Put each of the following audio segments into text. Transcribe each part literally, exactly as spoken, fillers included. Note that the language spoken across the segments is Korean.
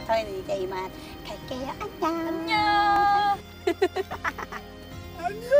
저희는 이제 이만 갈게요. 안녕. 안녕. 안녕.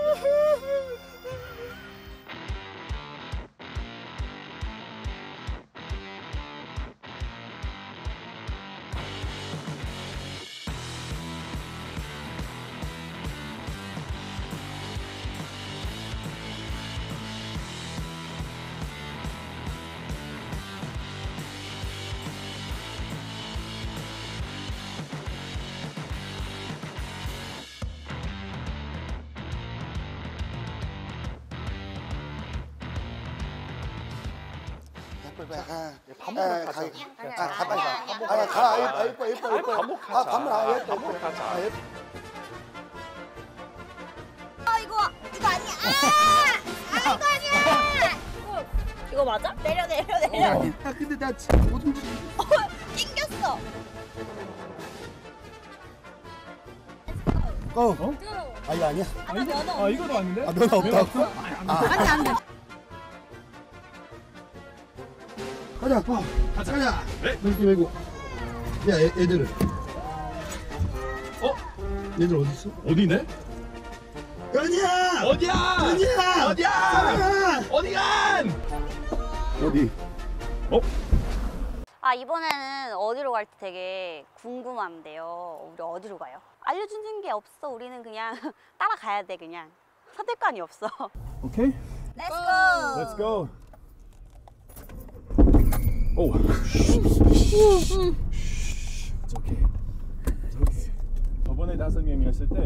밥 먹으러 가자. 아, 가 빨리 가. 아, 가. 아, 예뻐, 예뻐, 예뻐. 밥 먹고 가자. 아, 밥 먹어. 아, 예뻐, 밥 먹고 예뻐. 가자. 아, 예뻐. 아 이거 이거 아니야. 아, 아 이거 아니야. 이거 이거 맞아? 내려 내려 내려. 야, 근데 나 지금 못 움직여. 어, 낑겼어. 어? 어? 아, 이거 아니야? 아, 나 면허. 아, 이거도 아닌데? 아, 면허 없다고? 아, 안돼 안돼. 가자. 어, 가자. 가자. 네? 이렇게 메고. 야, 애, 애들은? 어? 얘들 어디 있어? 어디네? 연이야! 어디야? 연이야! 어디야? 사랑아! 어디 간? 어디? 어? 아 이번에는 어디로 갈지 되게 궁금한데요. 우리 어디로 가요? 알려주는 게 없어. 우리는 그냥 따라가야 돼. 그냥 선택관이 없어. 오케이. Let's go. Let's go. 오. 저기. 저기. 저번에 다섯 명이었을 때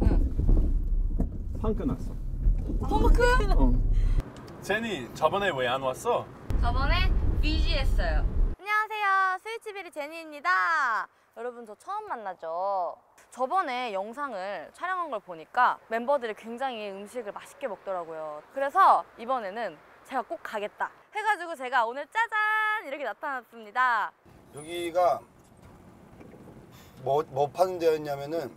판 끝났어. 펑크? 어. 제니, 저번에 왜 안 왔어? 저번에 비지했어요. 안녕하세요. 스위치베리 제니입니다. 여러분 저 처음 만나죠? 저번에 영상을 촬영한 걸 보니까 멤버들이 굉장히 음식을 맛있게 먹더라고요. 그래서 이번에는 제가 꼭 가겠다 해가지고 제가 오늘 짜잔 이렇게 나타났습니다. 여기가 뭐, 뭐 파는 데였냐면은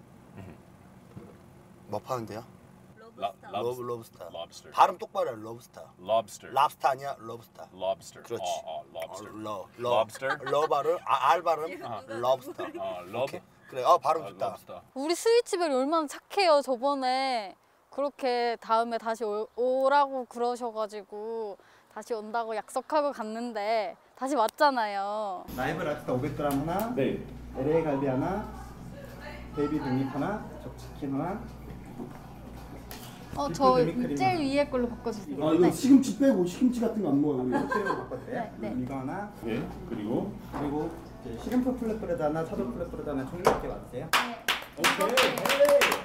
뭐 파는 데야? 라, 러브, 러브스타. lobster. 발음 똑바로 해, 러브스타. lobster. 랍스타 아니야, 러브스타. lobster. 그렇지. 어, 어, lobster. 어, 러, 러. lobster. 러 발음, 아, 알 발음, 아. 러브스타. 어, love. 그래, 어, 발음 어, 좋다. lobster. 우리 스위치벨이 얼마나 착해요. 저번에 그렇게 다음에 다시 오, 오라고 그러셔가지고 다시 온다고 약속하고 갔는데 다시 왔잖아요. 라이브 랍스터 오백 그램 하나, 네. 엘에이 갈비 하나, 베이비 백립 하나, 적치킨 하나. 어, 저 미크림 제일 위에 걸로 바꿔주세요. 아, 이거 시금치 빼고 시금치 같은 거 안 먹어요, 우리. 호텔로 바꿨어요. 네, 네. 이거 하나, 네. 그리고 그리고 이제 시림프 플랫브레드 하나, 차돌 플랫브레드 하나 총 몇 개 맞으세요? 오케이.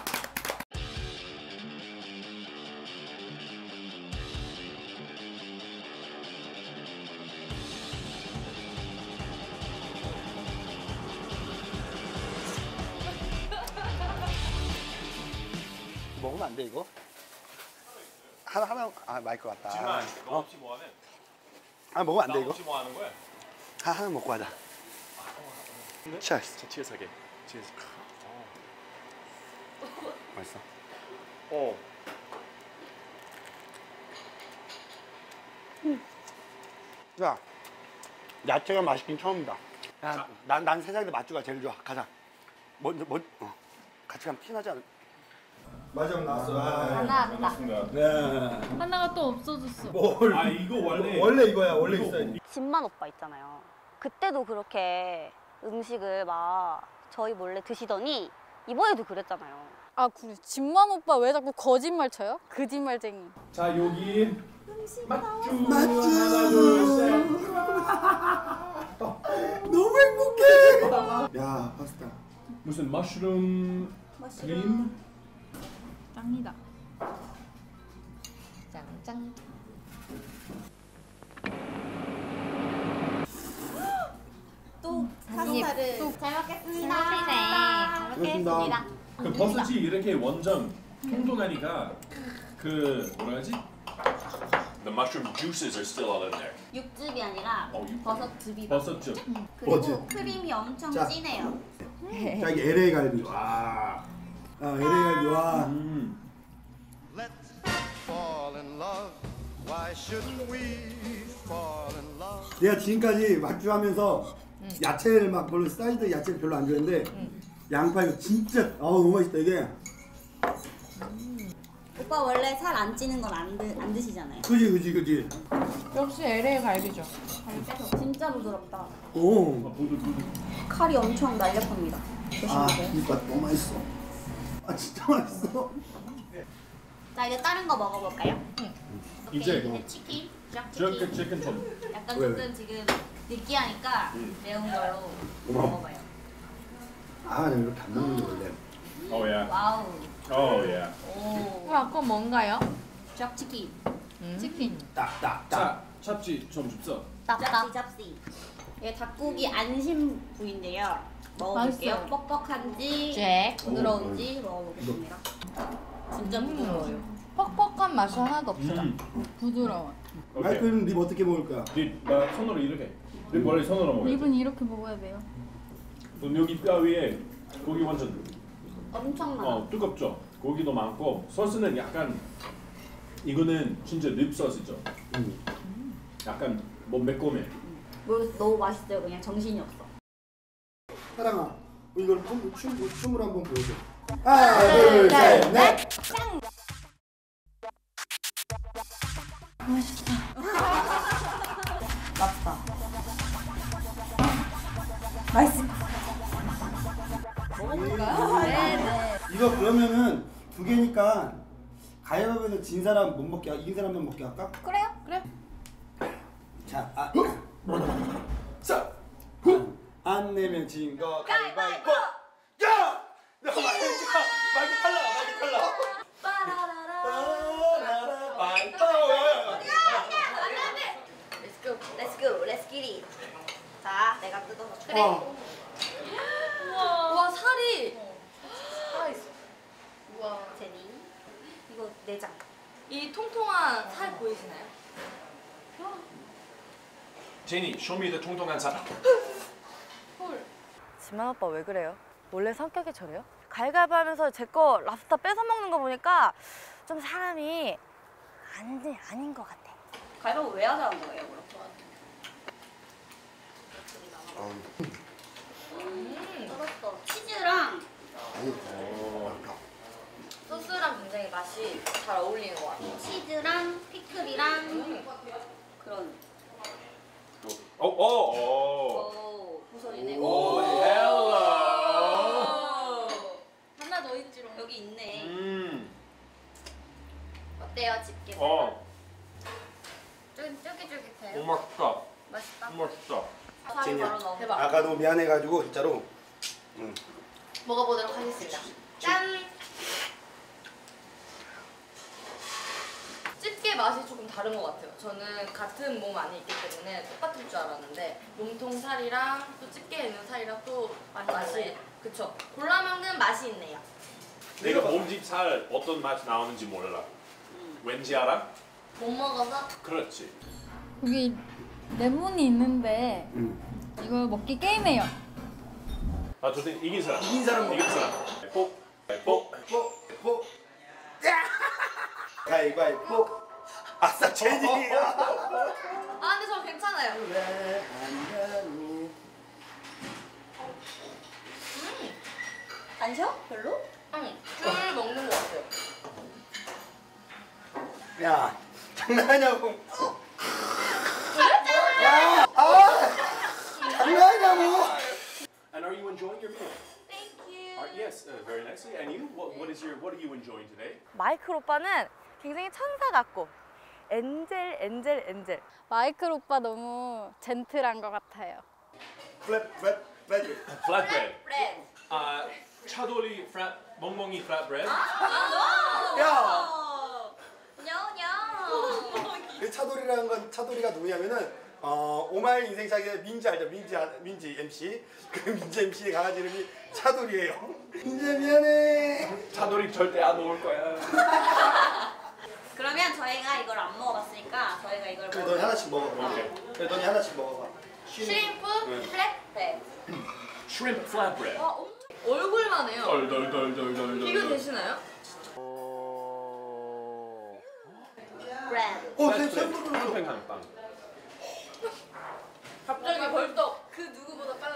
먹으면 안 돼, 이거? 하나, 하나, 아, 마이크 왔다. 지만, 너 없이 뭐 하네? 아, 먹으면 안 나 돼, 이거? 없이 뭐 하는 거야? 하나, 하나 먹고 하자. 치얼스. 자, 치에서 하게. 치에서. 맛있어. 어. 야, 야채가 맛있긴 처음이다. 야, 난, 난 세상에서 맛주가 제일 좋아. 가자. 먼저, 먼, 어. 같이 가면 티나지 않아? 마지막 나왔어. 하나 왔다. 네. 하나가 또 없어졌어. 뭘? 아, 이거 원래 원래 이거야. 원래 있어야지. 진만 오빠 있잖아요. 그때도 그렇게 음식을 막 저희 몰래 드시더니 이번에도 그랬잖아요. 아, 그래. 진만 오빠 왜 자꾸 거짓말 쳐요? 거짓말쟁이. 자, 여기 맛주. 맛주. 하나, 둘, 셋. 너무 행복해. 야, 파스타. 무슨 머쉬룸 크림? 짱이다. 짱짱. 또 파스타를 잘 먹겠습니다. 잘 먹겠습니다. 그 버섯이 이렇게 완전 통통하니까 그 뭐라 하지? The mushroom juices are still all in there. 육즙이 아니라 어, 육- 버섯즙이 버섯즙. 그리고 버섯. 크림이 엄청 자. 진해요. 자, 이게 엘에이 갈비. 와. 아, 엘에이 갈비. 와. 음. Let's fall in love. Why shouldn't we fall in love? 내가 지금까지 맛주 하면서 야채를 막 별로 사이드 야채를 별로 안 좋아했는데 양파 이거 진짜 아우 너무 맛있다 이게. 오빠 원래 살 안 찌는 건 안 안 드시잖아요. 그지 그지 그지. 역시 엘에이 갈비죠. 진짜 부드럽다. 오. 칼이 엄청 날렵합니다. 아 조심하세요. 이거 너무 맛있어. 아 진짜 맛있어. 자 이제 다른 거 먹어볼까요? 이제 이제 치킨, 쫙 저렇게 치킨. 치킨 좀. 약간 왜, 조금 지금 느끼하니까 음. 매운 걸로 고마워. 먹어봐요. 아 나 이렇게 안 먹는 거 원래. Oh yeah. 와우. Oh yeah. 오. 와, 그건 뭔가요? 쫙 치킨. 치킨. 딱딱딱. 자, 찹지 좀 줍서. 짭짭. 짭시. 이게 닭고기 안심 부위인데요. 먹어볼게요. 맛있어요. 뻑뻑한지 잭. 부드러운지 먹어보겠습니다. 진짜 부드러워요. 퍽퍽한 맛이 하나도 없어요. 음. 부드러워. 오케이. 마이크는 립 어떻게 먹을 거야? 립나 손으로 이렇게. 립 원래 손으로 먹어야 돼. 립은 이렇게 먹어야 돼요. 넌 여기 뼈 위에 고기 완전 엄청 많아. 어 뜨겁죠. 고기도 많고 소스는 약간 이거는 진짜 립 소스죠. 음. 약간 뭐 매콤해. 모르겠어. 너무 맛있어요. 그냥 정신이 없어. 사랑아, 이걸 춤, 춤, 춤을 한번 보여줘. 하나, 둘, 셋, 넷. 맛있다. 맛있어. 이거 그러면은 두 개니까 가위바위보에서 진 사람 못 먹게, 이긴 사람만 먹게 할까? 그래요? 그래. 자, 아, 자, 안 내면 진 거 가위바위보. 야, 너 마이크, 마이크 탈라, 마이크 탈라. 바이바이보. Let's go. Let's go. Let's get it. 자, 내가 뜯어서 그래. 어. 와, 살이 살아있어. 우와. 제니. 이거 내장. 이 통통한 살 보이시나요? 제니, 쇼미더 통통한 사람. 지만 오빠 왜 그래요? 원래 성격이 저래요? 갈갈보 하면서 제 거 랍스터 뺏어 먹는 거 보니까 좀 사람이 안, 아닌 것 같아. 가위바위보 왜 하자는 거예요, 그럼? 음. 뜯었어. 치즈랑 소스랑 굉장히 맛이 잘 어울리는 것 같아요. 치즈랑 피클이랑 그런. 오, 오, 오. 오, 보선이네. 오, 헬로. 하나 더 있지롱. 여기 있네. 음. 어때요, 집게? 어, 쫄- 쫄깃쫄깃해요. 오 맛있다. 맛있다. 오 맛있다. 살이 제니야. 바로 넣어. 대박. 아까 너무 미안해가지고 진짜로. 응. 먹어보도록 하겠습니다. 짠! 집게 맛이 조금 다른 것 같아요. 저는 같은 몸 안에 있기 때문에 똑같을 줄 알았는데 몸통 살이랑 또 집게에 있는 살이랑 또 맛이 달라요? 그쵸. 골라 먹는 맛이 있네요. 내가 몸집 살 어떤 맛 나오는지 몰라. 왠지 알아? 못 먹어서 그렇지. 여기 레몬이 있는데 응. 이거 먹기 게임해요. 아, 저때 이긴 사람. 이긴 사람 이긴 사람. 뽀, 뽀. 뽀뽀. 가위바위보. 아싸 제니. 아 근데 저 괜찮아요. 안 셔? 별로? 응, 술 먹는 것 같아요. 야, 장난하냐고. 야, 아, 장난하냐고. And are you enjoying your meal? Thank you. Uh, yes, uh, very nicely. And you? What, what is your? What are you enjoying today? 마이클 오빠는 굉장히 천사 같고 엔젤 엔젤 엔젤. 마이클 오빠 너무 젠틀한 것 같아요. 플랫, 플랫, 플랫. Flatbread. 브레드. Uh, 차돌이 flat, 멍멍이 flatbread. 야, 냐냐. 그 차돌이라는 건 차돌이가 누구냐면은 어 오마이 인생 자기의 민지 알죠? 민지 아- 민지 엠씨. 그 민지 엠씨의 강아지 이름이 차돌이에요. 민지 미안해. 차돌이 절대 안 먹을 거야. 그러면 저희가 이걸 안 먹어봤으니까 저희가 이걸 그래 먹어. 너희 하나씩 먹어봐. 오케이. 그래 너희 하나씩 먹어봐. 슈림프 플랫브레드. Shrimp flatbread. 와 엄청 얼굴만 해요. 덜덜덜덜덜덜. 비교되시나요? 브레드. 어, flatbread. 쌤, 쌤, 쌤, 쌤. 팽팽한 빵. 갑자기 벌떡 그 누구보다